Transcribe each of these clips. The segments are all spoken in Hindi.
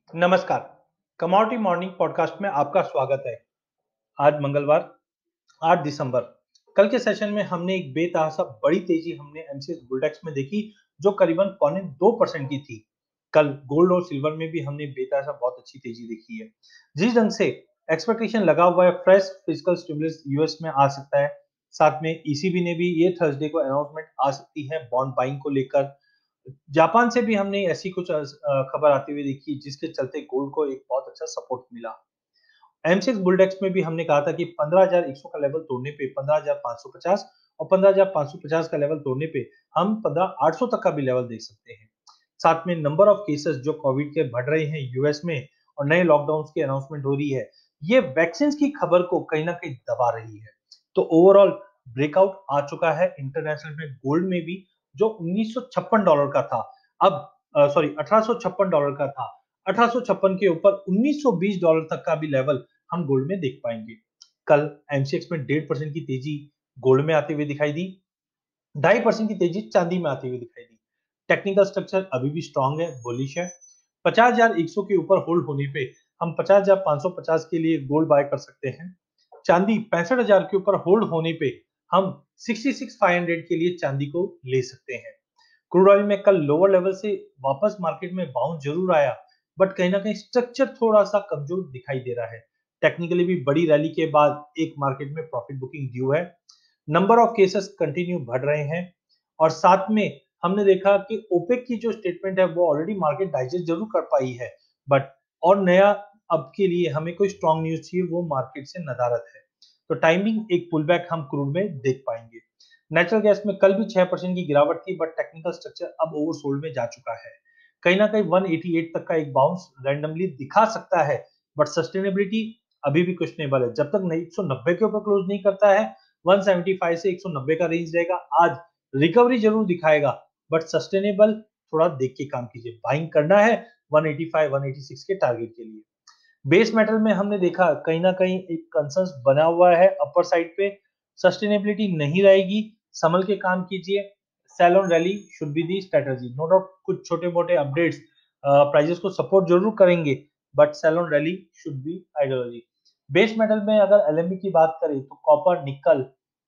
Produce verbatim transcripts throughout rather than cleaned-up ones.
नमस्कार। कमोडिटी मॉर्निंग पॉडकास्ट में आपका स्वागत है। आज मंगलवार आठ दिसंबर। कल के सेशन में हमने एक बेतहाशा बड़ी तेजी हमने एमसीएक्स बुलडेक्स में देखी, जो करीबन पौने दो परसेंट की थी। कल गोल्ड और सिल्वर में भी हमने बेतहाशा बहुत अच्छी तेजी देखी है। जिस ढंग से एक्सपेक्टेशन लगा हुआ है फ्रेश फिस्कल स्टिमुलस यूएस में आ सकता है, साथ में ईसीबी ने भी ये थर्सडे को अनाउंसमेंट आ सकती है बॉन्ड बाइंग को लेकर। जापान से भी हमने ऐसी कुछ अ, खबर आती हुई देखी, जिसके चलते गोल्ड को एक बहुत अच्छा सपोर्ट मिला। एमसीएक्स बुलडेक्स में भी हमने कहा था कि पंद्रह हज़ार एक सौ का लेवल तोड़ने पे पंद्रह हज़ार पाँच सौ पचास और पंद्रह हज़ार पाँच सौ पचास का लेवल तोड़ने पे हम पंद्रह हज़ार आठ सौ तक का भी लेवल देख सकते हैं। साथ में नंबर ऑफ केसेस जो कोविड के बढ़ रहे हैं यूएस में और नए लॉकडाउन की अनाउंसमेंट हो रही है, ये वैक्सीन की खबर को कहीं ना कहीं दबा रही है। तो ओवरऑल ब्रेकआउट आ चुका है इंटरनेशनल में गोल्ड में भी, जो उन्नीस सौ छप्पन डॉलर का था, अब सॉरी अठारह सौ छप्पन डॉलर का था, अठारह सौ छप्पन के ऊपर उन्नीस सौ बीस डॉलर तक का भी लेवल हम गोल्ड में देख पाएंगे। कल एमसीएक्स में डेढ़ परसेंट की तेजी गोल्ड में आती हुई दिखाई दी, ढाई परसेंट की तेजी चांदी में आती हुई दिखाई दी। टेक्निकल स्ट्रक्चर अभी भी स्ट्रांग है, बुलिश है। पचास हज़ार एक सौ के ऊपर होल्ड होने पे हम पचास हज़ार पाँच सौ पचास के लिए गोल्ड बाय कर सकते हैं। चांदी पैंसठ हज़ार के ऊपर होल्ड होने पे हम छियासठ हज़ार पाँच सौ के लिए चांदी को ले सकते हैं। क्रूड ऑयल में कल लोअर लेवल से वापस मार्केट में बाउंस जरूर आया, बट कहीं ना कहीं स्ट्रक्चर थोड़ा सा कमजोर दिखाई दे रहा है। टेक्निकली भी बड़ी रैली के बाद एक मार्केट में प्रॉफिट बुकिंग ड्यू है। नंबर ऑफ केसेस कंटिन्यू बढ़ रहे हैं और साथ में हमने देखा कि ओपेक की जो स्टेटमेंट है वो ऑलरेडी मार्केट डाइजेस्ट जरूर कर पाई है, बट और नया अब के लिए हमें कोई स्ट्रॉन्ग न्यूज चाहिए, वो मार्केट से नदारद है। तो टाइमिंग एक पुल बैक हम क्रूड में देख पाएंगे। नेचुरल गैस में कल भी छह परसेंट की गिरावट थी, बट टेक्निकल स्ट्रक्चर अब ओवरसोल्ड में जा चुका है। कहीं ना कहीं एक सौ अट्ठासी तक का एक बाउंस रैंडमली दिखा सकता है, बट सस्टेनेबिलिटी अभी भी क्वेश्चनेबल है। जब तक एक सौ नब्बे के ऊपर क्लोज नहीं करता है, एक सौ पचहत्तर से एक सौ नब्बे का रेंज रहेगा। आज रिकवरी जरूर दिखाएगा, बट सस्टेनेबल थोड़ा देख के काम कीजिए। बाइंग करना है एक सौ पचासी एक सौ छियासी के टारगेट के लिए। बेस मेटल में हमने देखा कहीं ना कहीं एक कंसर्न्स बना हुआ है अपर साइड पे, सस्टेनेबिलिटी नहीं रहेगी, संभल के काम कीजिए। Sell on rally should be the strategy. No doubt कुछ छोटे मोटे अपडेट्स प्राइजेस को सपोर्ट जरूर करेंगे, but sell on rally should be ideology. Base metal में अगर एलएमई की बात करें तो कॉपर, निकल,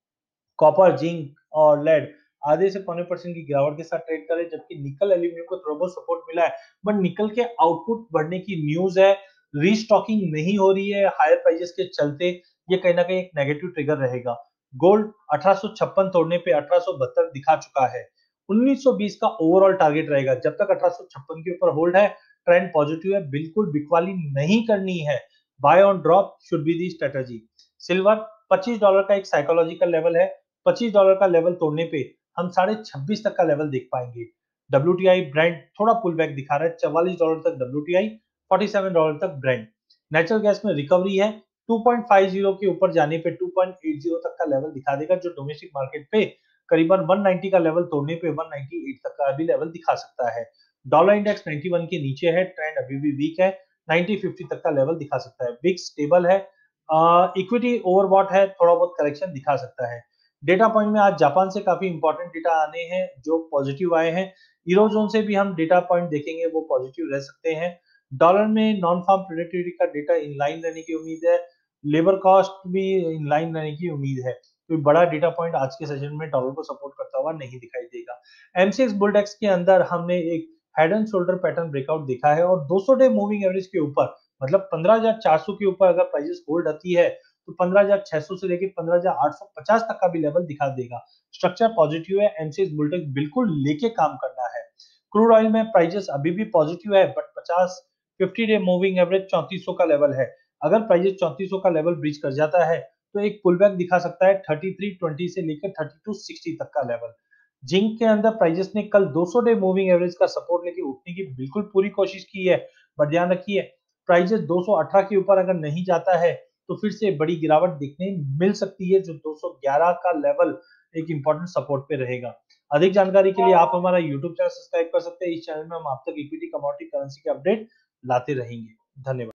कॉपर, जिंक और लेड आधे से पौने परसेंट की गिरावट के साथ ट्रेड करे, जबकि निकल एल्यूमिनियम को थोड़ा बहुत सपोर्ट मिला है, बट निकल के आउटपुट बढ़ने की न्यूज है, रीस्टॉकिंग नहीं हो रही है हायर प्राइसेस के चलते, ये कहीं ना कहीं एक नेगेटिव ट्रिगर रहेगा। गोल्ड अठारह सौ छप्पन तोड़ने पे अठारह सौ बहत्तर दिखा चुका है। उन्नीस सौ बीस का ओवरऑल टारगेट रहेगा। जब तक अठारह सौ छप्पन के ऊपर होल्ड है, ट्रेंड पॉजिटिव है, बिल्कुल बिकवाली नहीं करनी है। Buy on drop should be the strategy. Silver पच्चीस डॉलर का एक साइकोलॉजिकल लेवल है, पच्चीस डॉलर का लेवल तोड़ने पे हम साढ़े छब्बीस तक का लेवल देख पाएंगे। डब्ल्यूटीआई ब्रांड थोड़ा पुल बैक दिखा रहा है, चवालीस डॉलर तक डब्ल्यूटीआई, सैंतालीस डॉलर तक ब्रांड। नेचुरल गैस में रिकवरी है, दो पॉइंट पाँच शून्य के ऊपर जाने पे दो पॉइंट आठ शून्य तक का लेवल दिखा देगा, जो डोमेस्टिक मार्केट पे करीबन एक सौ नब्बे का लेवल तोड़ने पे एक सौ अट्ठानवे तक का भी लेवल दिखा सकता है। डॉलर इंडेक्स इक्यानवे के नीचे है, ट्रेंड अभी भी वीक है, नब्बे पचास तक का लेवल दिखा सकता है। विक्स स्टेबल है, इक्विटी ओवरबॉट है, थोड़ा बहुत करेक्शन दिखा सकता है। डेटा पॉइंट में आज जापान से काफी इंपॉर्टेंट डेटा आने हैं जो पॉजिटिव आए हैं। यूरोजोन से भी हम डेटा पॉइंट देखेंगे, वो पॉजिटिव रह सकते हैं। डॉलर में नॉन फार्म प्रोडक्टिविटी का डेटा इनलाइन रहने की उम्मीद है, लेबर कॉस्ट भी इनलाइन रहने की उम्मीद है। कोई तो बड़ा डेटा पॉइंट आज के सेशन में डॉलर को सपोर्ट करता हुआ नहीं दिखाई देगा। एमसीएक्स बुलडेक्स के अंदर हमने एक head and shoulder pattern breakout देखा है और दो सौ डे मूविंग एवरेज के ऊपर, मतलब पंद्रह हज़ार चार सौ के ऊपर अगर प्राइसेस होल्ड आती है, तो पंद्रह हज़ार छह सौ से लेकर पंद्रह हज़ार आठ सौ पचास तक का भी लेवल दिखा देगा। स्ट्रक्चर पॉजिटिव है, एमसीएक्स बुलडेक्स बिल्कुल लेके काम करना है। क्रूड ऑयल में प्राइसेस अभी भी पॉजिटिव है, बट पचास पचास डे मूविंग एवरेज चौंतीस सौ का लेवल है। अगर प्राइसेस चौंतीस सौ का लेवल ब्रीच कर जाता है, तो एक पुल बैक दिखा सकता है तैंतीस सौ बीस से लेकर बत्तीस सौ साठ तक का लेवल। जिंक के अंदर प्राइसेस ने कल दो सौ डे मूविंग एवरेज का सपोर्ट लेके उठने की बिल्कुल पूरी कोशिश की है, बट ध्यान रखिए प्राइसेस दो सौ अठारह के ऊपर अगर नहीं जाता है, तो फिर से बड़ी गिरावट देखने मिल सकती है, जो दो सौ ग्यारह का लेवल एक इंपॉर्टेंट सपोर्ट पे रहेगा। अधिक जानकारी के लिए आप हमारा यूट्यूब चैनल सब्सक्राइब कर सकते हैं। इस चैनल में हम आप तक इक्विटी, कमोडिटी, करेंसी के अपडेट लाते रहेंगे। धन्यवाद।